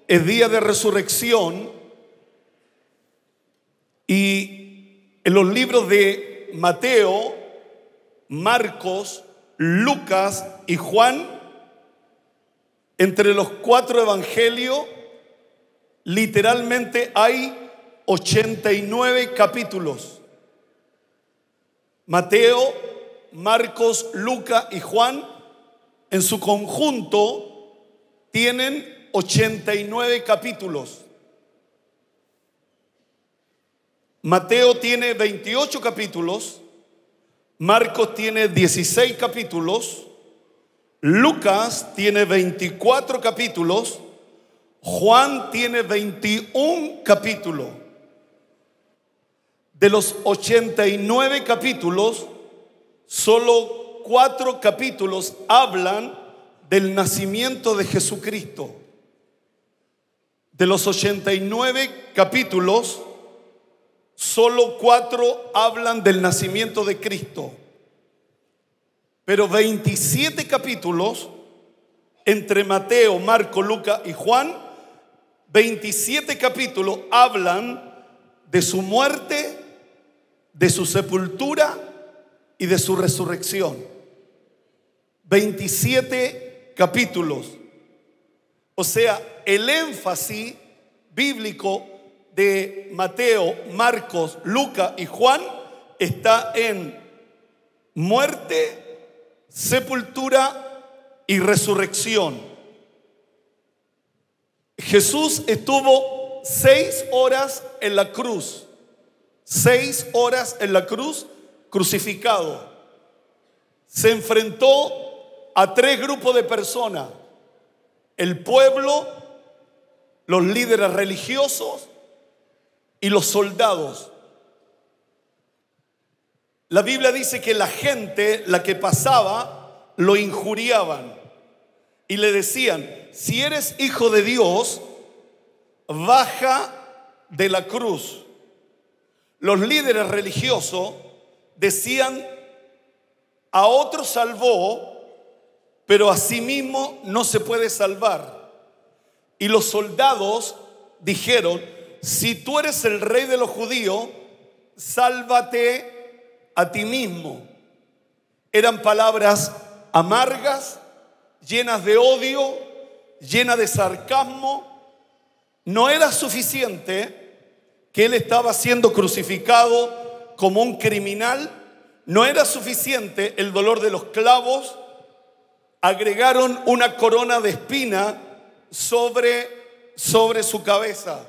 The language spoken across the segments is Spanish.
es día de resurrección y en los libros de Mateo, Marcos, Lucas y Juan, entre los 4 evangelios, literalmente hay 89 capítulos. Mateo, Marcos, Lucas y Juan en su conjunto tienen 89 capítulos. Mateo tiene 28 capítulos, Marcos tiene 16 capítulos, Lucas tiene 24 capítulos, Juan tiene 21 capítulos. De los 89 capítulos, solo 4 capítulos hablan del nacimiento de Jesucristo. De los 89 capítulos, solo 4 hablan del nacimiento de Cristo. Pero 27 capítulos, entre Mateo, Marcos, Lucas y Juan, 27 capítulos hablan de su muerte, de su sepultura y de su resurrección. 27 capítulos. O sea, el énfasis bíblico de Mateo, Marcos, Lucas y Juan está en muerte, sepultura y resurrección. Jesús estuvo 6 horas en la cruz, 6 horas en la cruz crucificado. Se enfrentó a 3 grupos de personas: el pueblo, los líderes religiosos y los soldados. La Biblia dice que la gente, la que pasaba, lo injuriaban y le decían: si eres hijo de Dios, baja de la cruz. Los líderes religiosos decían: a otro salvó, pero a sí mismo no se puede salvar. Y los soldados dijeron: si tú eres el rey de los judíos, sálvate a ti mismo. Eran palabras amargas, llenas de odio, llenas de sarcasmo. No era suficiente que él estaba siendo crucificado como un criminal. No era suficiente el dolor de los clavos. Agregaron una corona de espina sobre su cabeza.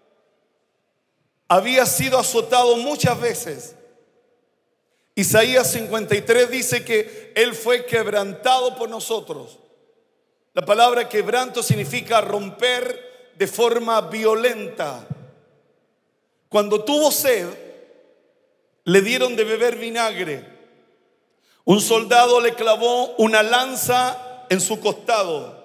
Había sido azotado muchas veces. Isaías 53 dice que Él fue quebrantado por nosotros. La palabra quebranto significa romper de forma violenta. Cuando tuvo sed, le dieron de beber vinagre. Un soldado le clavó una lanza en su costado.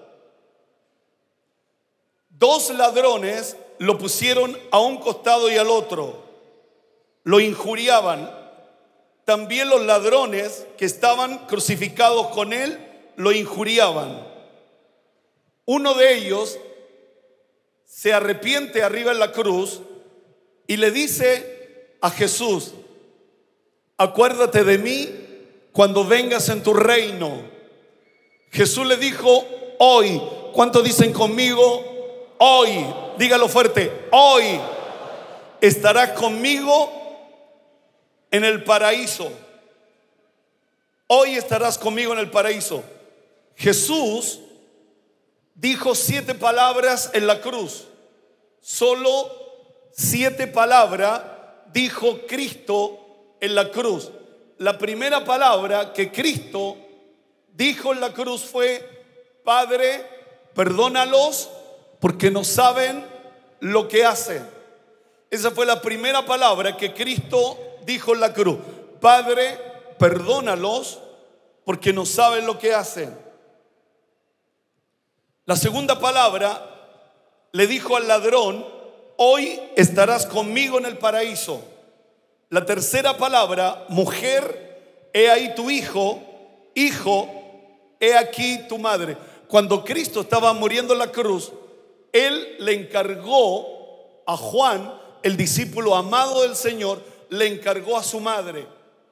2 ladrones lo pusieron a un costado y al otro. Lo injuriaban. También los ladrones que estaban crucificados con él lo injuriaban. Uno de ellos se arrepiente arriba en la cruz y le dice a Jesús: acuérdate de mí cuando vengas en tu reino. Jesús le dijo: hoy. ¿Cuántos dicen conmigo? Hoy. Dígalo fuerte: hoy estarás conmigo en el paraíso. Hoy estarás conmigo en el paraíso. Jesús dijo 7 palabras en la cruz. Solo 7 palabras dijo Cristo en la cruz. La primera palabra que Cristo dijo en la cruz fue: Padre, perdónalos porque no saben lo que hacen. Esa fue la primera palabra que Cristo dijo en la cruz: Padre, perdónalos porque no saben lo que hacen. La segunda palabra le dijo al ladrón: hoy estarás conmigo en el paraíso. La tercera palabra: mujer, he ahí tu hijo. Hijo, he aquí tu madre. Cuando Cristo estaba muriendo en la cruz, Él le encargó a Juan, el discípulo amado del Señor, le encargó a su madre: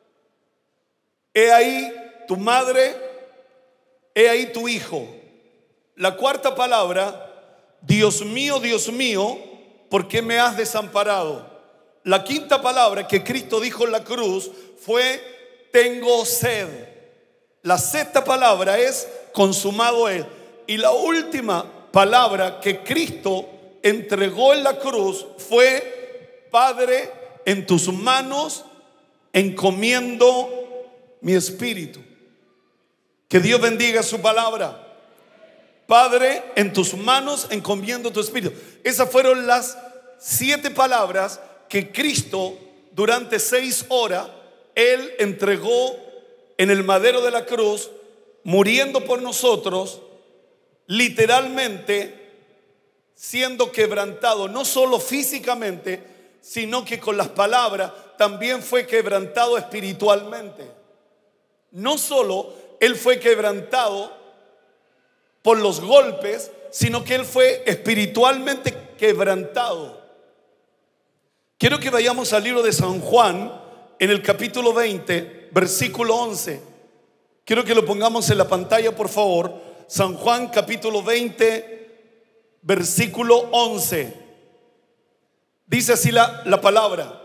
he ahí tu madre, he ahí tu hijo. La cuarta palabra: Dios mío, ¿por qué me has desamparado? La quinta palabra que Cristo dijo en la cruz fue: tengo sed. La sexta palabra es: consumado es. Y la última palabra que Cristo entregó en la cruz fue: Padre, en tus manos encomiendo mi espíritu. Que Dios bendiga su palabra. Padre, en tus manos encomiendo tu espíritu. Esas fueron las 7 palabras que Cristo durante 6 horas Él entregó en el madero de la cruz, muriendo por nosotros, literalmente siendo quebrantado, no solo físicamente, sino que con las palabras también fue quebrantado espiritualmente. No solo Él fue quebrantado por los golpes, sino que Él fue espiritualmente quebrantado. Quiero que vayamos al libro de San Juan, en el capítulo 20, versículo 11. Quiero que lo pongamos en la pantalla, por favor. San Juan, capítulo 20, versículo 11. Dice así la palabra: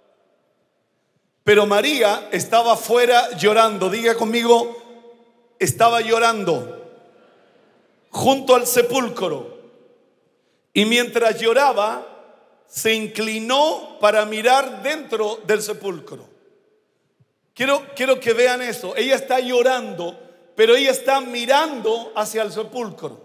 pero María estaba afuera llorando. Diga conmigo: estaba llorando junto al sepulcro. Y mientras lloraba, se inclinó para mirar dentro del sepulcro. Quiero que vean eso. Ella está llorando, pero ella está mirando hacia el sepulcro.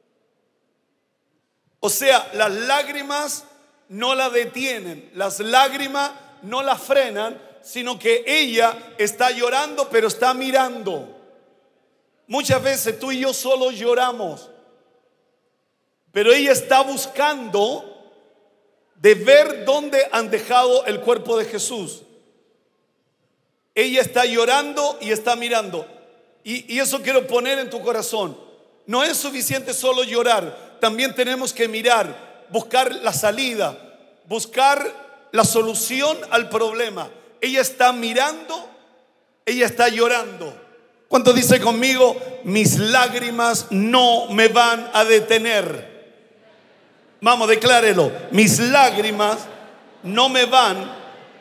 O sea, las lágrimas no la detienen, las lágrimas no la frenan, sino que ella está llorando, pero está mirando. Muchas veces tú y yo solo lloramos, pero ella está buscando de ver dónde han dejado el cuerpo de Jesús. Ella está llorando y está mirando. Y eso quiero poner en tu corazón. No es suficiente solo llorar, también tenemos que mirar, buscar la salida, buscar la solución al problema. Ella está mirando, ella está llorando. ¿Cuánto dice conmigo? Mis lágrimas no me van a detener. Vamos, declárelo: mis lágrimas no me van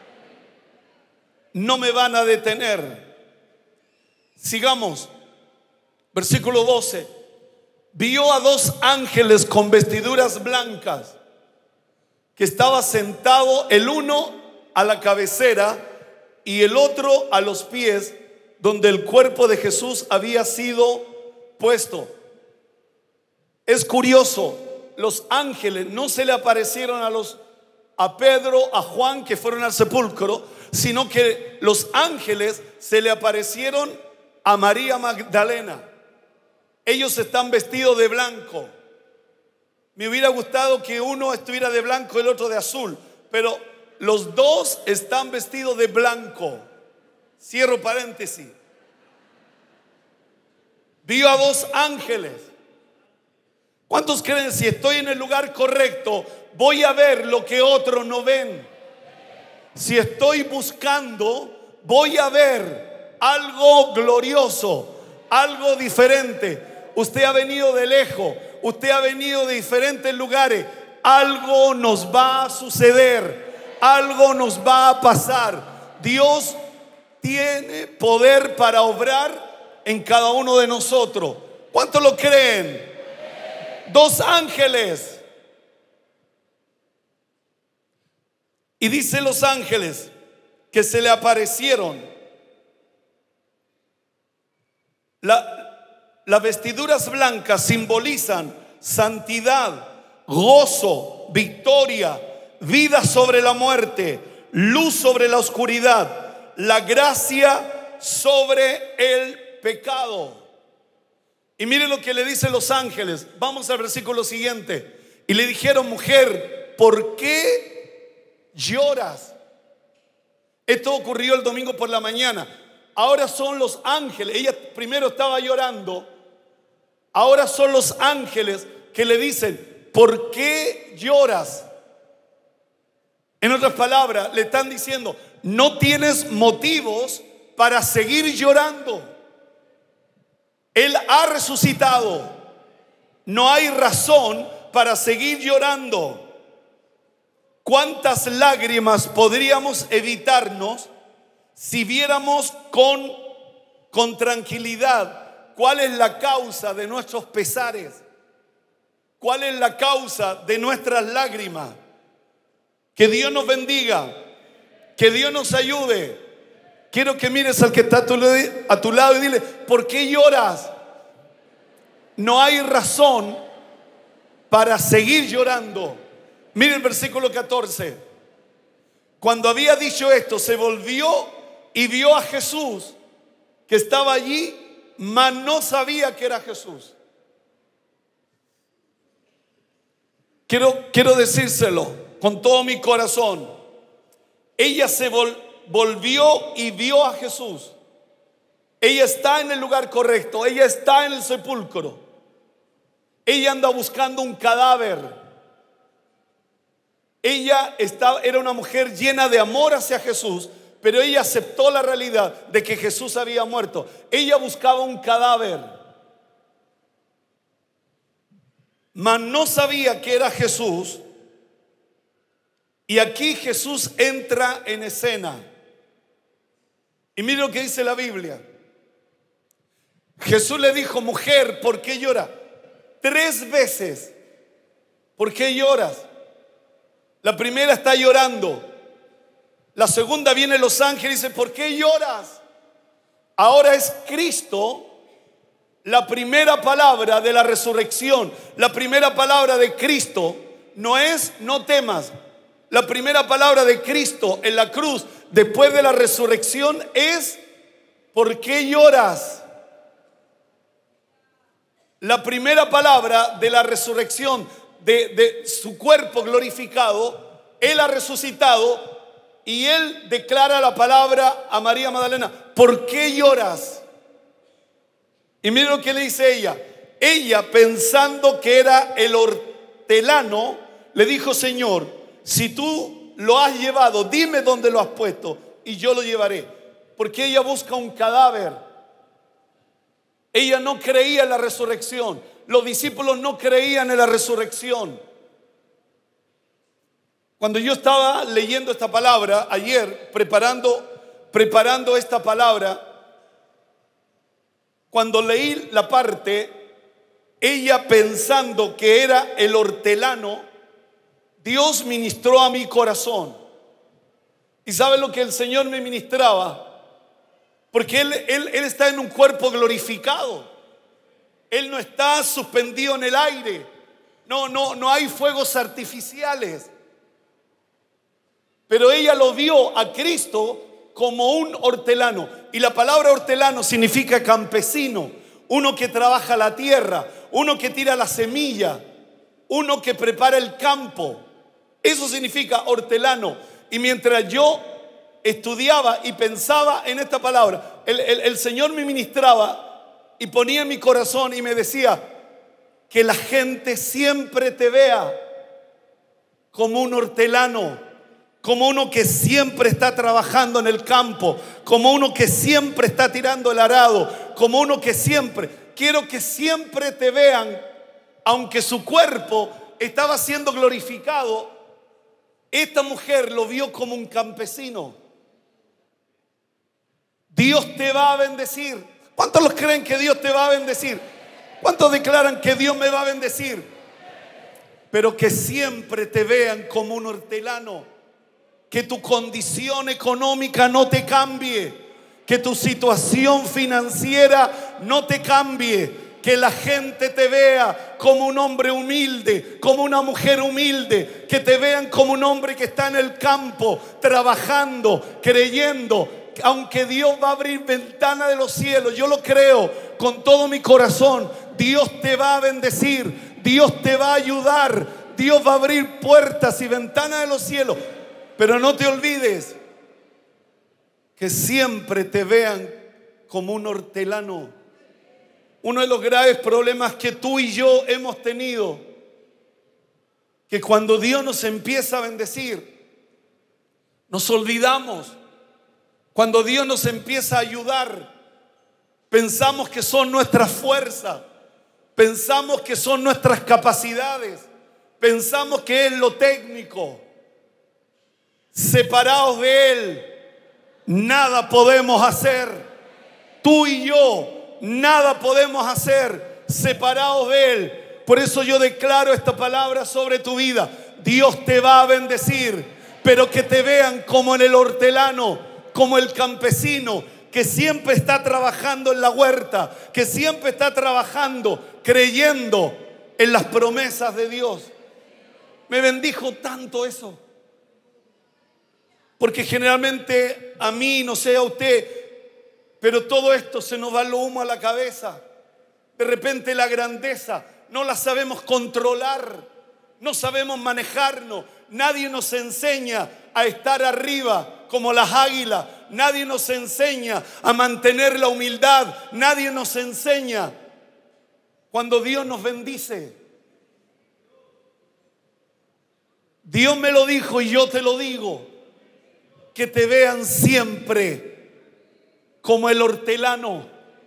a detener. Sigamos. Versículo 12. Vio a 2 ángeles con vestiduras blancas, que estaba sentado el uno a la cabecera y el otro a los pies, donde el cuerpo de Jesús había sido puesto. Es curioso, los ángeles no se le aparecieron a Pedro, a Juan, que fueron al sepulcro, sino que los ángeles se le aparecieron a María Magdalena. Ellos están vestidos de blanco. Me hubiera gustado que uno estuviera de blanco y el otro de azul, pero los dos están vestidos de blanco. Cierro paréntesis. Vio a 2 ángeles. ¿Cuántos creen, si estoy en el lugar correcto, voy a ver lo que otros no ven? Si estoy buscando, voy a ver algo glorioso, algo diferente. Usted ha venido de lejos, usted ha venido de diferentes lugares. Algo nos va a suceder, algo nos va a pasar. Dios tiene poder para obrar en cada uno de nosotros. ¿Cuántos lo creen? 2 ángeles. Y dice los ángeles que se le aparecieron. Las vestiduras blancas simbolizan santidad, gozo, victoria, vida sobre la muerte, luz sobre la oscuridad, la gracia sobre el pecado. Y mire lo que le dicen los ángeles. Vamos al versículo siguiente. Y le dijeron: mujer, ¿por qué lloras? Esto ocurrió el domingo por la mañana. Ahora son los ángeles. Ella primero estaba llorando. Ahora son los ángeles que le dicen: ¿por qué lloras? En otras palabras, le están diciendo, no tienes motivos para seguir llorando. Él ha resucitado. No hay razón para seguir llorando. ¿Cuántas lágrimas podríamos evitarnos si viéramos con tranquilidad cuál es la causa de nuestros pesares? ¿Cuál es la causa de nuestras lágrimas? Que Dios nos bendiga, que Dios nos ayude. Quiero que mires al que está a tu lado y dile, ¿por qué lloras? No hay razón para seguir llorando. Mire el versículo 14. Cuando había dicho esto, se volvió y vio a Jesús que estaba allí, mas no sabía que era Jesús. Quiero decírselo con todo mi corazón. Ella se volvió y vio a Jesús. Ella está en el lugar correcto. Ella está en el sepulcro. Ella anda buscando un cadáver. Ella era una mujer llena de amor hacia Jesús, pero ella aceptó la realidad de que Jesús había muerto. Ella buscaba un cadáver, mas no sabía que era Jesús. Y aquí Jesús entra en escena. Y mire lo que dice la Biblia. Jesús le dijo, mujer, ¿por qué llora? 3 veces. ¿Por qué lloras? La primera está llorando. La segunda vienen los ángeles y dice, ¿por qué lloras? Ahora es Cristo la primera palabra de la resurrección. La primera palabra de Cristo no es no temas. La primera palabra de Cristo en la cruz después de la resurrección es ¿por qué lloras? La primera palabra de la resurrección de su cuerpo glorificado, Él ha resucitado y Él declara la palabra a María Magdalena, ¿por qué lloras? Y mira lo que le dice ella. Ella, pensando que era el hortelano, le dijo, Señor, si tú lo has llevado, dime dónde lo has puesto y yo lo llevaré. Porque ella busca un cadáver. Ella no creía en la resurrección. Los discípulos no creían en la resurrección. Cuando yo estaba leyendo esta palabra ayer, preparando esta palabra, cuando leí la parte, ella pensando que era el hortelano, Dios ministró a mi corazón. ¿Y sabe lo que el Señor me ministraba? Porque Él está en un cuerpo glorificado. Él no está suspendido en el aire. No hay fuegos artificiales. Pero ella lo vio a Cristo como un hortelano. Y la palabra hortelano significa campesino. Uno que trabaja la tierra. Uno que tira la semilla. Uno que prepara el campo. Eso significa hortelano. Y mientras yo estudiaba y pensaba en esta palabra, el Señor me ministraba y ponía en mi corazón y me decía que la gente siempre te vea como un hortelano, como uno que siempre está trabajando en el campo, como uno que siempre está tirando el arado, como uno que quiero que siempre te vean, aunque su cuerpo estaba siendo glorificado. Esta mujer lo vio como un campesino. Dios te va a bendecir. ¿Cuántos los creen que Dios te va a bendecir? ¿Cuántos declaran que Dios me va a bendecir? Pero que siempre te vean como un hortelano. Que tu condición económica no te cambie. Que tu situación financiera no te cambie. Que la gente te vea como un hombre humilde, como una mujer humilde. Que te vean como un hombre que está en el campo, trabajando, creyendo. Aunque Dios va a abrir ventana de los cielos, yo lo creo con todo mi corazón. Dios te va a bendecir, Dios te va a ayudar, Dios va a abrir puertas y ventanas de los cielos. Pero no te olvides que siempre te vean como un hortelano. Uno de los graves problemas que tú y yo hemos tenido que cuando Dios nos empieza a bendecir, nos olvidamos. Cuando Dios nos empieza a ayudar, pensamos que son nuestras fuerzas, pensamos que son nuestras capacidades, pensamos que es lo técnico. Separados de Él, nada podemos hacer. Tú y yo, nada podemos hacer separados de Él. Por eso yo declaro esta palabra sobre tu vida. Dios te va a bendecir, pero que te vean como en el hortelano, como el campesino que siempre está trabajando en la huerta, que siempre está trabajando, creyendo en las promesas de Dios. Me bendijo tanto eso. Porque generalmente a mí, no sé a usted, pero todo esto se nos va el humo a la cabeza. De repente la grandeza no la sabemos controlar, no sabemos manejarnos. Nadie nos enseña a estar arriba como las águilas. Nadie nos enseña a mantener la humildad. Nadie nos enseña cuando Dios nos bendice. Dios me lo dijo y yo te lo digo. Que te vean siempre como el hortelano.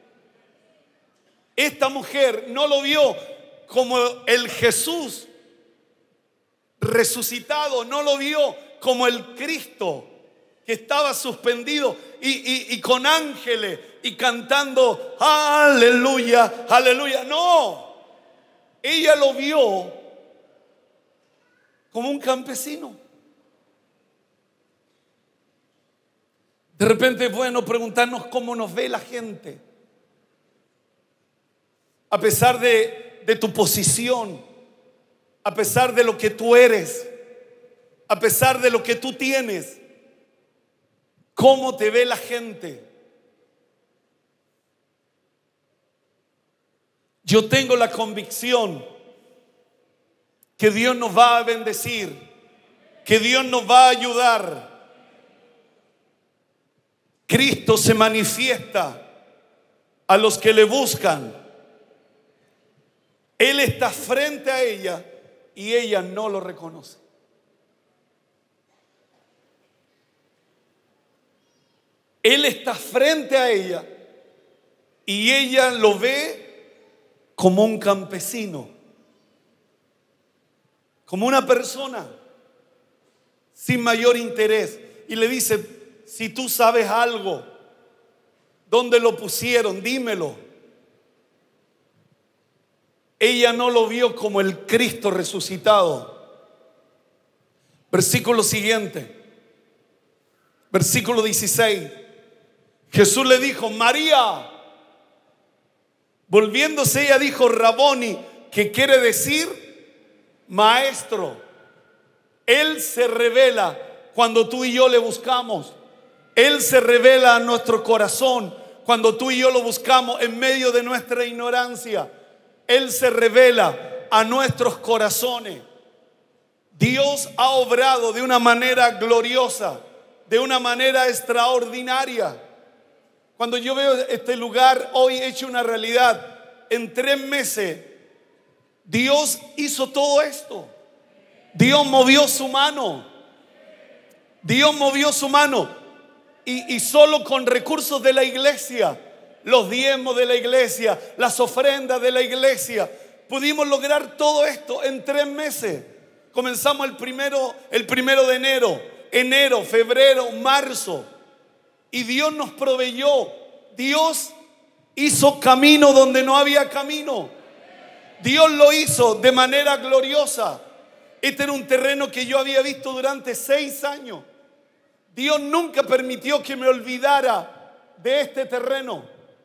Esta mujer no lo vio como el Jesús resucitado, no lo vio como el Cristo que estaba suspendido y con ángeles y cantando aleluya, aleluya. No, ella lo vio como un campesino. De repente es bueno preguntarnos cómo nos ve la gente. A pesar de tu posición, a pesar de lo que tú eres, a pesar de lo que tú tienes, ¿cómo te ve la gente? Yo tengo la convicción que Dios nos va a bendecir, que Dios nos va a ayudar. Cristo se manifiesta a los que le buscan. Él está frente a ella y ella no lo reconoce. Él está frente a ella y ella lo ve como un campesino, como una persona sin mayor interés. Y le dice: si tú sabes algo, ¿dónde lo pusieron? Dímelo. Ella no lo vio como el Cristo resucitado. Versículo siguiente, versículo 16. Jesús le dijo: María. Volviéndose ella dijo: Raboni, que quiere decir maestro. Él se revela cuando tú y yo le buscamos. Él se revela a nuestro corazón cuando tú y yo lo buscamos en medio de nuestra ignorancia. Él se revela a nuestros corazones. Dios ha obrado de una manera gloriosa, de una manera extraordinaria. Cuando yo veo este lugar hoy hecho una realidad, en 3 meses Dios hizo todo esto. Dios movió su mano. Dios movió su mano. Y solo con recursos de la iglesia, los diezmos de la iglesia, las ofrendas de la iglesia, pudimos lograr todo esto en 3 meses. Comenzamos el primero de enero, febrero, marzo. Y Dios nos proveyó. Dios hizo camino donde no había camino. Dios lo hizo de manera gloriosa. Este era un terreno que yo había visto durante 6 años. Dios nunca permitió que me olvidara de este terreno.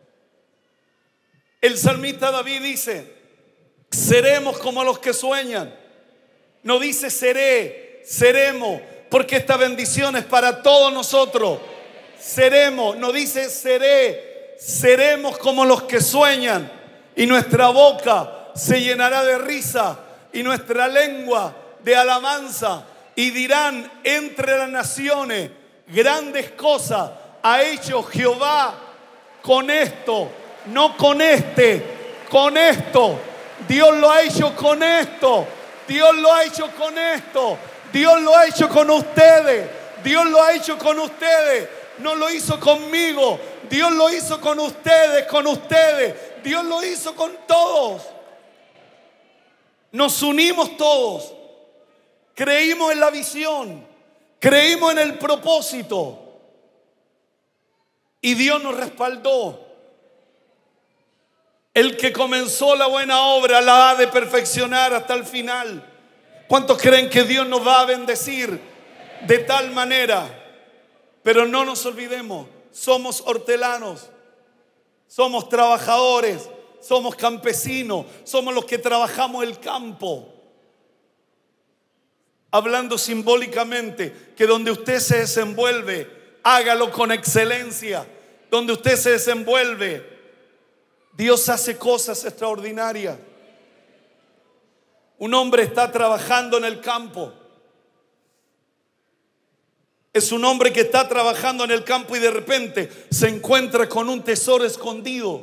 El salmista David dice: seremos como los que sueñan. No dice seré, seremos, porque esta bendición es para todos nosotros. Seremos, no dice seré, seremos como los que sueñan. Y nuestra boca se llenará de risa y nuestra lengua de alabanza. Y dirán entre las naciones: grandes cosas ha hecho Jehová con esto. No con este, con esto. Dios lo ha hecho con esto. Dios lo ha hecho con esto. Dios lo ha hecho con ustedes. Dios lo ha hecho con ustedes. No lo hizo conmigo. Dios lo hizo con ustedes, con ustedes. Dios lo hizo con todos. Nos unimos todos. Creímos en la visión. Creímos en el propósito. Y Dios nos respaldó. El que comenzó la buena obra la ha de perfeccionar hasta el final. ¿Cuántos creen que Dios nos va a bendecir de tal manera? Pero no nos olvidemos, somos hortelanos, somos trabajadores, somos campesinos, somos los que trabajamos el campo. Hablando simbólicamente, que donde usted se desenvuelve, hágalo con excelencia. Donde usted se desenvuelve, Dios hace cosas extraordinarias. Un hombre está trabajando en el campo. Es un hombre que está trabajando en el campo y de repente se encuentra con un tesoro escondido.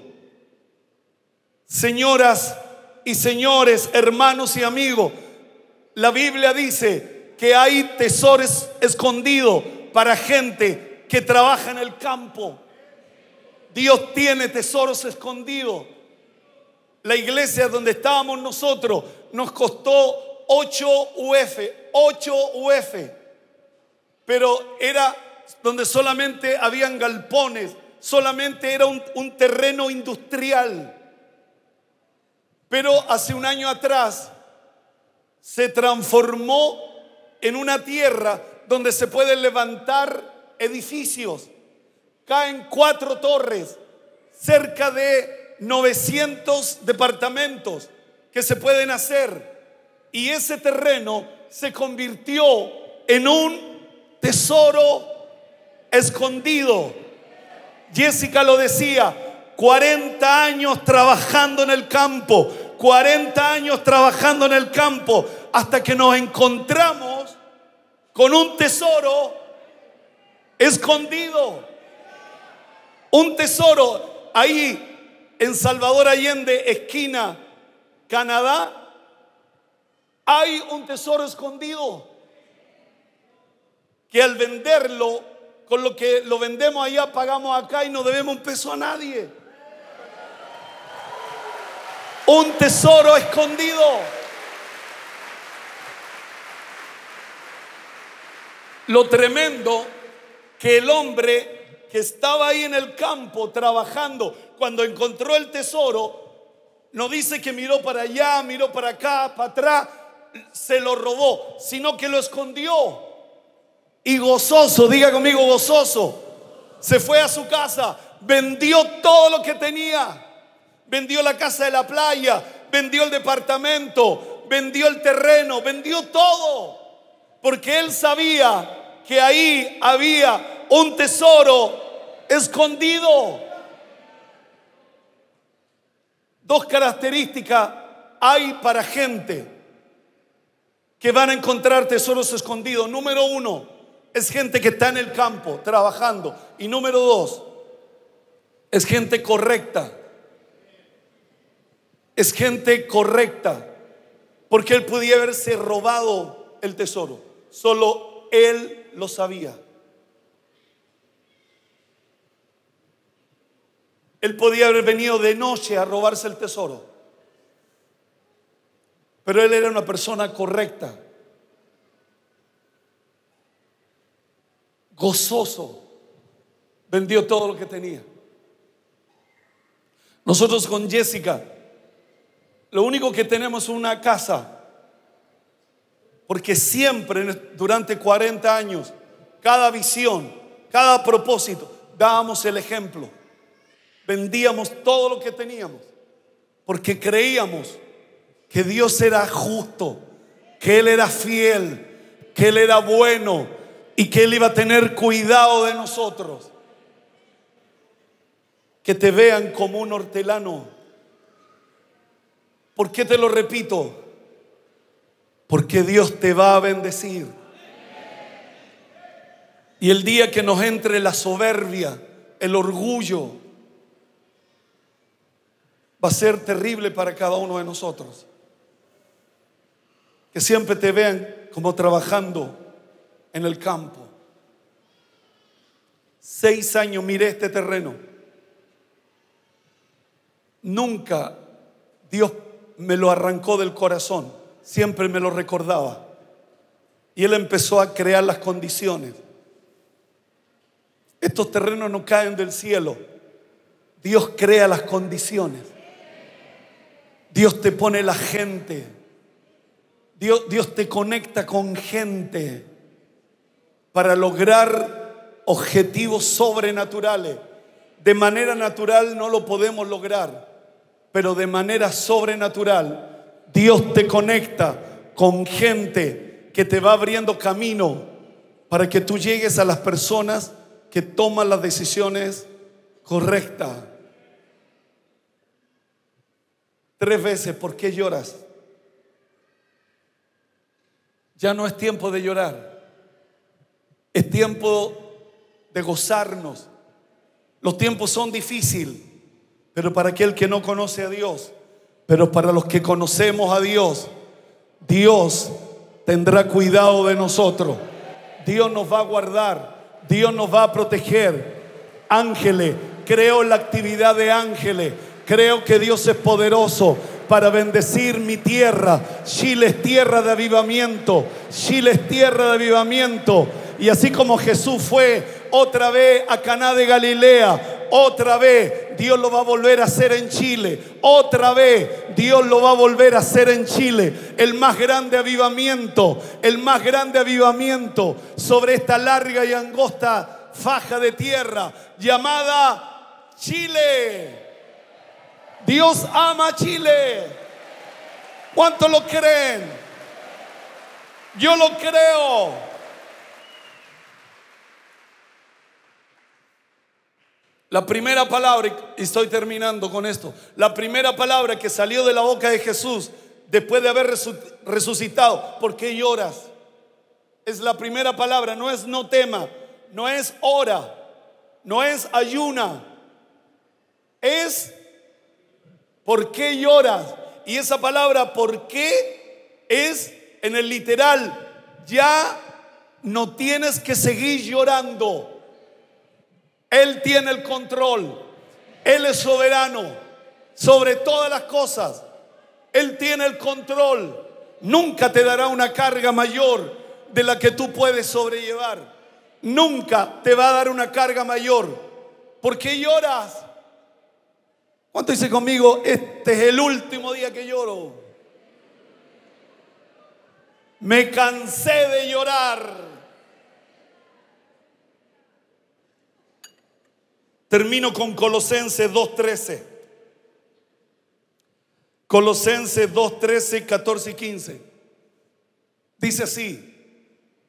Señoras y señores, hermanos y amigos, la Biblia dice que hay tesoros escondidos para gente que trabaja en el campo. Dios tiene tesoros escondidos. La iglesia donde estábamos nosotros nos costó 8 UF, pero era donde solamente habían galpones, solamente era un terreno industrial. Pero hace un año atrás se transformó en una tierra donde se pueden levantar edificios. Caen 4 torres, cerca de 900 departamentos que se pueden hacer. Y ese terreno se convirtió en un tesoro escondido. Jessica lo decía, 40 años trabajando en el campo, 40 años trabajando en el campo, hasta que nos encontramos con un tesoro escondido. Un tesoro ahí en Salvador Allende, esquina Canadá. Hay un tesoro escondido que al venderlo, con lo que lo vendemos allá, pagamos acá y no debemos un peso a nadie. Un tesoro escondido. Lo tremendo que el hombre que estaba ahí en el campo trabajando, cuando encontró el tesoro, no dice que miró para allá, miró para acá, para atrás, se lo robó, sino que lo escondió. Y gozoso, diga conmigo, gozoso, se fue a su casa, vendió todo lo que tenía. Vendió la casa de la playa, vendió el departamento, vendió el terreno, vendió todo, porque él sabía que ahí había un tesoro escondido. 2 características hay para gente que van a encontrar tesoros escondidos. Número 1, es gente que está en el campo trabajando. Y número 2, es gente correcta. Es gente correcta. Porque él podía haberse robado el tesoro. Solo él lo sabía. Él podía haber venido de noche a robarse el tesoro. Pero él era una persona correcta. Gozoso. Vendió todo lo que tenía. Nosotros con Jessica, lo único que tenemos es una casa. Porque siempre durante 40 años, cada visión, cada propósito, dábamos el ejemplo. Vendíamos todo lo que teníamos porque creíamos que Dios era justo, que Él era fiel, que Él era bueno y que Él iba a tener cuidado de nosotros. Que te vean como un hortelano. ¿Por qué te lo repito? Porque Dios te va a bendecir. Y el día que nos entre la soberbia, el orgullo, va a ser terrible para cada uno de nosotros. que siempre te vean como trabajando en el campo. 6 años miré este terreno. Nunca Dios me lo arrancó del corazón, siempre me lo recordaba. Y Él empezó a crear las condiciones. Estos terrenos no caen del cielo. Dios crea las condiciones. Dios te pone la gente. Dios te conecta con gente para lograr objetivos sobrenaturales. De manera natural no lo podemos lograr, pero de manera sobrenatural Dios te conecta con gente que te va abriendo camino para que tú llegues a las personas que toman las decisiones correctas. 3 veces, ¿por qué lloras? Ya no es tiempo de llorar, es tiempo de gozarnos. Los tiempos son difíciles, pero para aquel que no conoce a Dios, pero para los que conocemos a Dios, Dios tendrá cuidado de nosotros. Dios nos va a guardar, Dios nos va a proteger. Ángeles, creo en la actividad de ángeles. Creo que Dios es poderoso para bendecir mi tierra. Chile es tierra de avivamiento. Chile es tierra de avivamiento. Y así como Jesús fue otra vez a Caná de Galilea, otra vez Dios lo va a volver a hacer en Chile. Otra vez Dios lo va a volver a hacer en Chile. El más grande avivamiento sobre esta larga y angosta faja de tierra llamada Chile. Dios ama a Chile. ¿Cuántos lo creen? Yo lo creo. La primera palabra, y estoy terminando con esto, la primera palabra que salió de la boca de Jesús después de haber resucitado: ¿por qué lloras? Es la primera palabra. No es no tema, no es ora, no es ayuna, es ¿por qué lloras? Y esa palabra ¿por qué? Es en el literal: ya no tienes que seguir llorando. Él tiene el control. Él es soberano sobre todas las cosas. Él tiene el control. Nunca te dará una carga mayor de la que tú puedes sobrellevar. Nunca te va a dar una carga mayor. ¿Por qué lloras? ¿Cuánto dice conmigo? Este es el último día que lloro. Me cansé de llorar. Termino con Colosenses 2:13. Colosenses 2:13, 14 y 15. Dice así: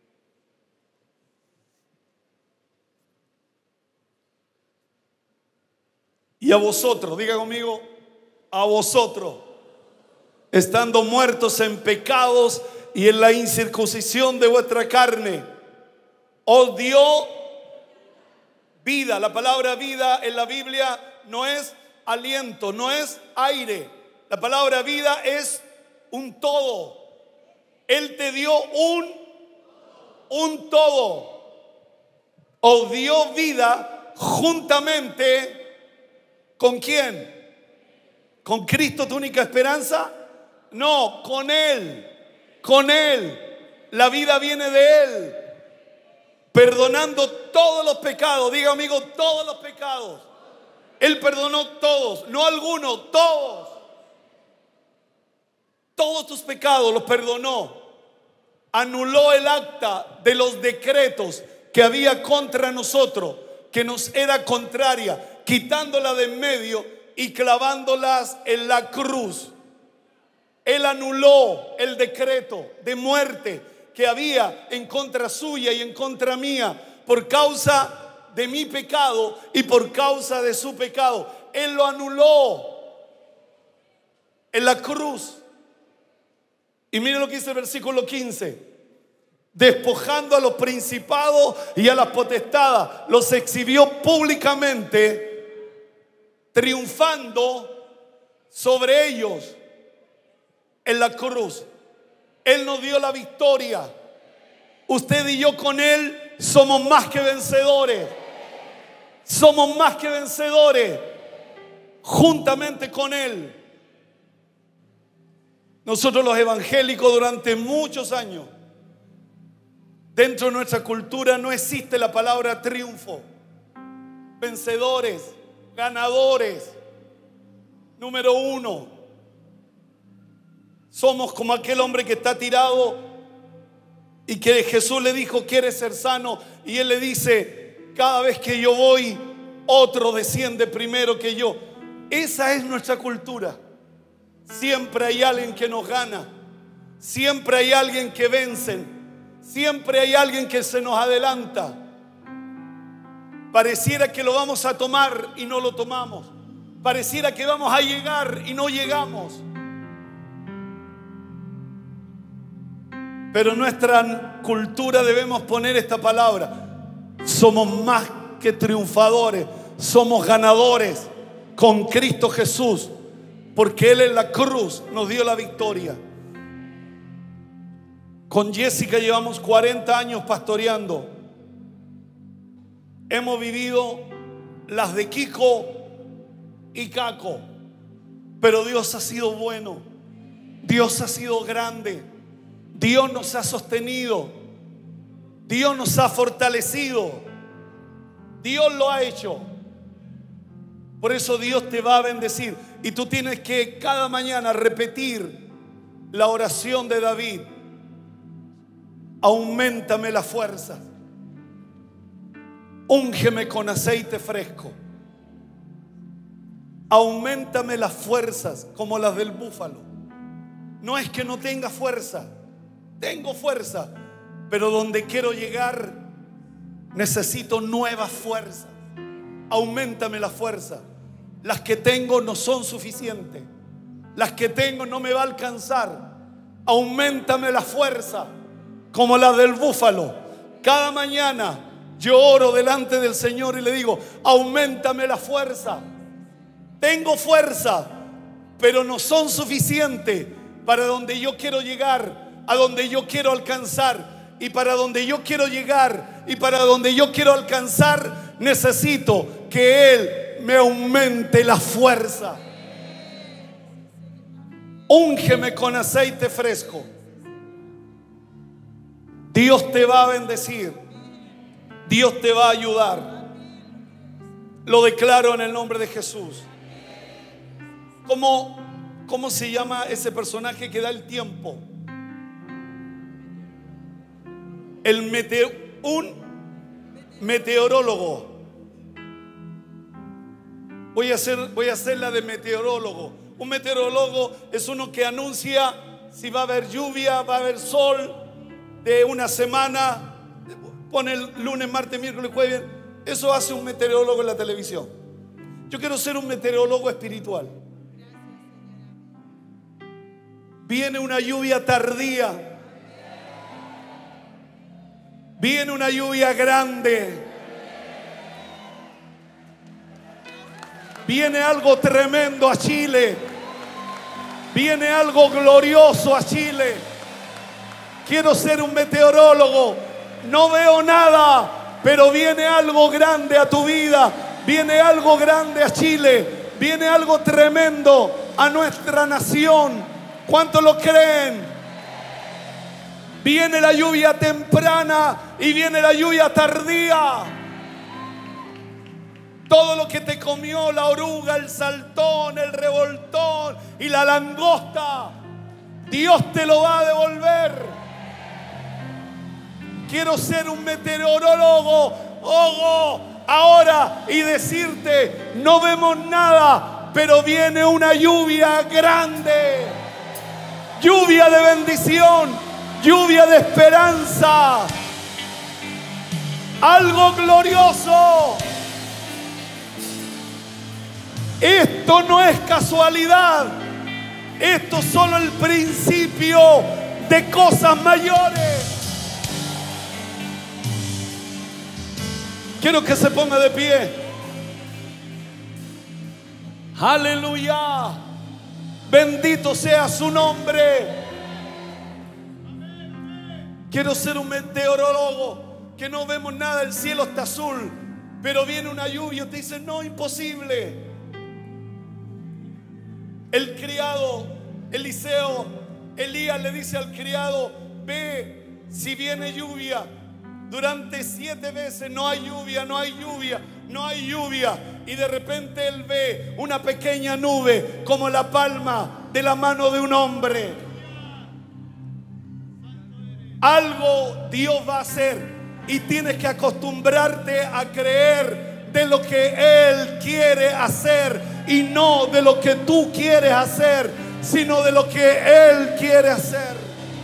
y a vosotros, diga conmigo, a vosotros, estando muertos en pecados y en la incircuncisión de vuestra carne, os dio vida. La palabra vida en la Biblia no es aliento, no es aire. La palabra vida es un todo. Él te dio un todo. Os dio vida juntamente ¿con quién? ¿Con Cristo, tu única esperanza? No, con Él. Con Él. La vida viene de Él. Perdonando todos los pecados. Diga, amigo, todos los pecados. Él perdonó todos, no algunos, todos. Todos tus pecados los perdonó. Anuló el acta de los decretos que había contra nosotros, que nos era contraria, quitándola de en medio y clavándolas en la cruz. Él anuló el decreto de muerte que había en contra suya y en contra mía por causa de mi pecado y por causa de su pecado. Él lo anuló en la cruz. Y miren lo que dice el versículo 15: despojando a los principados y a las potestades, los exhibió públicamente, triunfando sobre ellos en la cruz. Él nos dio la victoria. Usted y yo con Él somos más que vencedores. Somos más que vencedores juntamente con Él. Nosotros los evangélicos durante muchos años, dentro de nuestra cultura no existe la palabra triunfo. Vencedores, ganadores, número uno. Somos como aquel hombre que está tirado y que Jesús le dijo: ¿quieres ser sano? Y él le dice: cada vez que yo voy, otro desciende primero que yo. Esa es nuestra cultura. Siempre hay alguien que nos gana. Siempre hay alguien que vence. Siempre hay alguien que se nos adelanta. Pareciera que lo vamos a tomar y no lo tomamos. Pareciera que vamos a llegar y no llegamos. Pero en nuestra cultura debemos poner esta palabra: somos más que triunfadores, somos ganadores con Cristo Jesús, porque Él en la cruz nos dio la victoria. Con Jessica llevamos 40 años pastoreando. Hemos vivido las de Kiko y Caco, pero Dios ha sido bueno. Dios ha sido grande. Dios nos ha sostenido. Dios nos ha fortalecido. Dios lo ha hecho. Por eso Dios te va a bendecir. Y tú tienes que cada mañana repetir la oración de David: auméntame la fuerza, úngeme con aceite fresco, auméntame las fuerzas como las del búfalo. No es que no tenga fuerza, tengo fuerza, pero donde quiero llegar necesito nuevas fuerzas. Auméntame la fuerza. Las que tengo no son suficientes. Las que tengo no me va a alcanzar. Auméntame la fuerza como la del búfalo. Cada mañana yo oro delante del Señor y le digo: auméntame la fuerza. Tengo fuerza, pero no son suficientes para donde yo quiero llegar, a donde yo quiero alcanzar. Y para donde yo quiero llegar y para donde yo quiero alcanzar, necesito que Él me aumente la fuerza. Úngeme con aceite fresco. Dios te va a bendecir. Dios te va a ayudar. Lo declaro en el nombre de Jesús. ¿Cómo se llama ese personaje que da el tiempo? Un meteorólogo. Voy a hacer la de meteorólogo. Un meteorólogo es uno que anuncia si va a haber lluvia, va a haber sol de una semana. Pone el lunes, martes, miércoles, jueves. Eso hace un meteorólogo en la televisión. Yo quiero ser un meteorólogo espiritual. Viene una lluvia tardía. Viene una lluvia grande. Viene algo tremendo a Chile. Viene algo glorioso a Chile. Quiero ser un meteorólogo. No veo nada, pero viene algo grande a tu vida. Viene algo grande a Chile. Viene algo tremendo a nuestra nación. ¿Cuántos lo creen? Viene la lluvia temprana y viene la lluvia tardía. Todo lo que te comió la oruga, el saltón, el revoltón y la langosta, Dios te lo va a devolver. Quiero ser un meteorólogo ahora y decirte: no vemos nada, pero viene una lluvia grande. Lluvia de bendición, lluvia de esperanza, algo glorioso. Esto no es casualidad. Esto es solo el principio de cosas mayores. Quiero que se ponga de pie. Aleluya. Bendito sea su nombre. Quiero ser un meteorólogo, que no vemos nada, el cielo está azul, pero viene una lluvia y te dice, no, imposible. El criado, Eliseo, Elías le dice al criado, ve si viene lluvia. Durante 7 veces no hay lluvia, no hay lluvia, no hay lluvia. Y de repente él ve una pequeña nube como la palma de la mano de un hombre. Algo Dios va a hacer y tienes que acostumbrarte a creer de lo que Él quiere hacer y no de lo que tú quieres hacer, sino de lo que Él quiere hacer.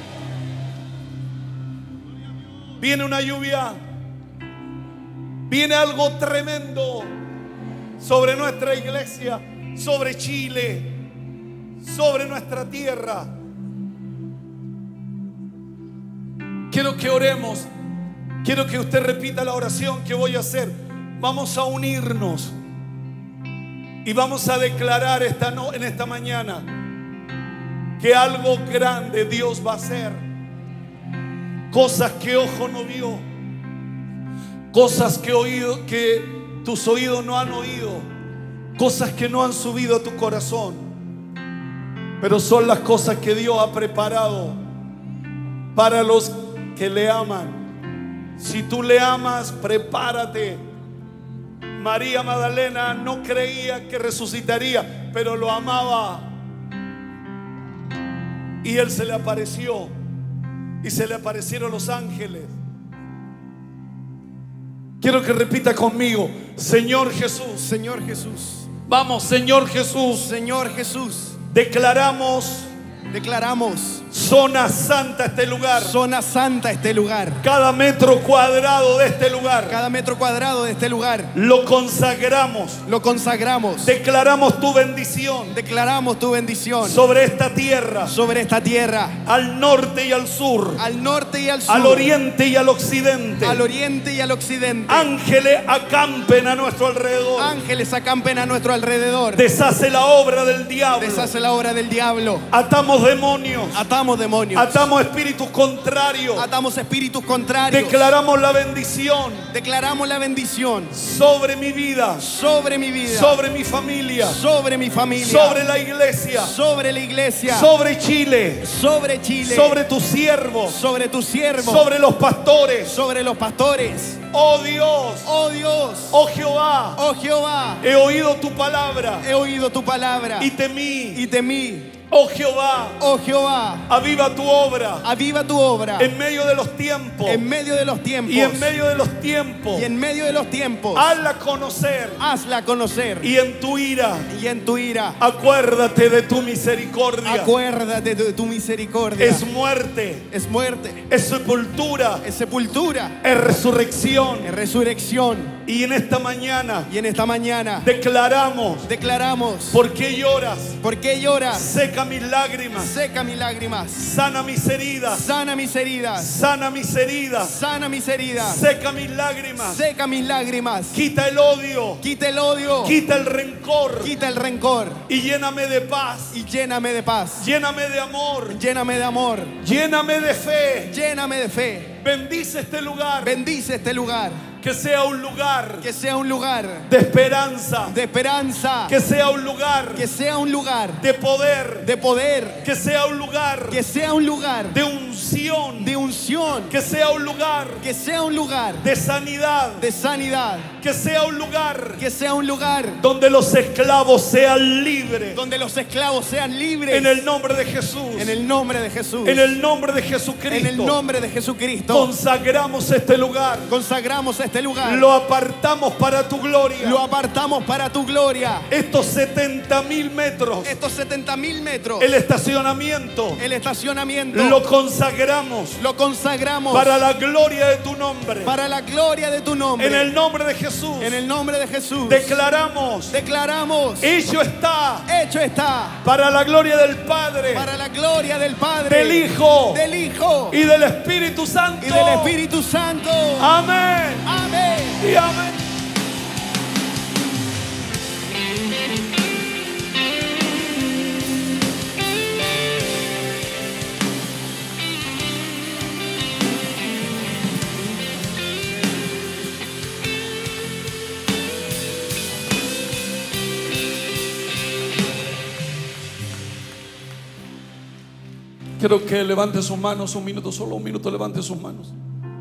Viene una lluvia, viene algo tremendo sobre nuestra iglesia, sobre Chile, sobre nuestra tierra. Quiero que oremos. Quiero que usted repita la oración que voy a hacer. Vamos a unirnos y vamos a declarar en esta mañana que algo grande Dios va a hacer. Cosas que ojo no vio, cosas que tus oídos no han oído, cosas que no han subido a tu corazón, pero son las cosas que Dios ha preparado para los que le aman. Si tú le amas, prepárate. María Magdalena no creía que resucitaría, pero lo amaba. Y Él se le apareció. Y se le aparecieron los ángeles. Quiero que repita conmigo: Señor Jesús. Señor Jesús. Vamos, Señor Jesús. Señor Jesús. Declaramos zona santa este lugar. Zona santa este lugar. Cada metro cuadrado de este lugar. Cada metro cuadrado de este lugar. Lo consagramos. Lo consagramos. Declaramos tu bendición. Declaramos tu bendición. Sobre esta tierra. Sobre esta tierra. Al norte y al sur. Al norte y al sur. Al oriente y al occidente. Al oriente y al occidente. Ángeles acampen a nuestro alrededor. Ángeles acampen a nuestro alrededor. Deshace la obra del diablo. Deshace la obra del diablo. Atamos demonios. Atamos demonios. Atamos espíritus contrarios. Atamos espíritus contrarios. Declaramos la bendición. Declaramos la bendición sobre mi vida. Sobre mi vida. Sobre mi familia. Sobre mi familia. Sobre la iglesia. Sobre la iglesia. Sobre Chile. Sobre Chile. Sobre tus siervos. Sobre tus siervos. Sobre los pastores. Sobre los pastores. Oh Dios. Oh Dios. Oh Jehová. Oh Jehová. He oído tu palabra. He oído tu palabra. Y temí. Y temí. Oh Jehová, oh Jehová, aviva tu obra. Aviva tu obra. En medio de los tiempos. En medio de los tiempos. Y en medio de los tiempos. Y en medio de los tiempos. Hazla conocer. Hazla conocer. Y en tu ira. Y en tu ira. Acuérdate de tu misericordia. Acuérdate de tu misericordia. Es muerte. Es muerte. Es sepultura. Es sepultura. Es resurrección. Es resurrección. Y en esta mañana. Y en esta mañana. Declaramos. Declaramos. ¿Por qué lloras? ¿Por qué lloras? Seca mis lágrimas. Seca mis lágrimas. Sana mis heridas. Sana mis heridas. Sana mis heridas. Sana mis heridas. Seca mis lágrimas. Seca mis lágrimas. Quita el odio. Quita el odio. Quita el rencor. Quita el rencor. Y lléname de paz. Y lléname de paz. Lléname de amor. Lléname de amor. Lléname de fe. Lléname de fe. Bendice este lugar. Bendice este lugar. Que sea un lugar. Que sea un lugar. De esperanza. De esperanza. Que sea un lugar. Que sea un lugar. De poder. De poder. Que sea un lugar. Que sea un lugar. De unción. De unción. Que sea un lugar. Que sea un lugar. De sanidad. De sanidad. Que sea un lugar. Que sea un lugar. Donde los esclavos sean libres. Donde los esclavos sean libres. En el nombre de Jesús. En el nombre de Jesús. En el nombre de Jesucristo. En el nombre de Jesucristo. Consagramos este lugar. Consagramos este lugar. Lo apartamos para tu gloria. Lo apartamos para tu gloria. Estos 70.000 metros. Estos 70.000 metros. El estacionamiento. El estacionamiento. Lo consagramos. Lo consagramos. Para la gloria de tu nombre. Para la gloria de tu nombre. En el nombre de Jesús. En el nombre de Jesús. Declaramos. Declaramos. Hecho está. Hecho está. Para la gloria del Padre. Para la gloria del Padre. Del Hijo. Del Hijo. Y del Espíritu Santo. Y del Espíritu Santo. Amén. Amén. Y amén. Quiero que levante sus manos un minuto, solo un minuto, levante sus manos.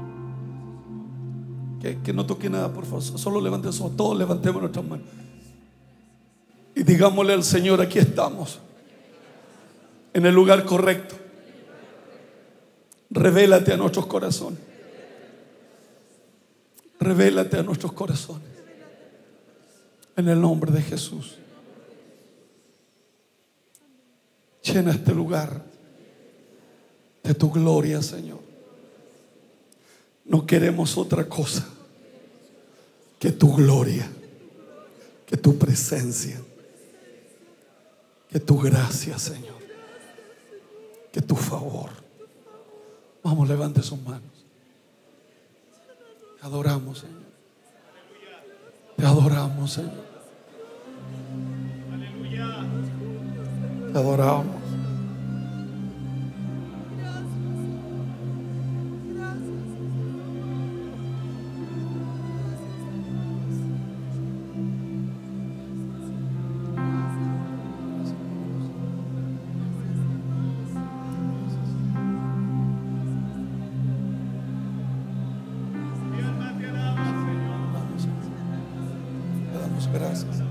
Que no toque nada, por favor. Solo levante sus manos. Todos levantemos nuestras manos. Y digámosle al Señor: aquí estamos, en el lugar correcto. Revélate a nuestros corazones. Revélate a nuestros corazones. En el nombre de Jesús. Llena este lugar de tu gloria, Señor. No queremos otra cosa que tu gloria, que tu presencia, que tu gracia, Señor, que tu favor. Vamos, levante sus manos. Te adoramos, Señor. Te adoramos, Señor. Te adoramos. Te damos gracias.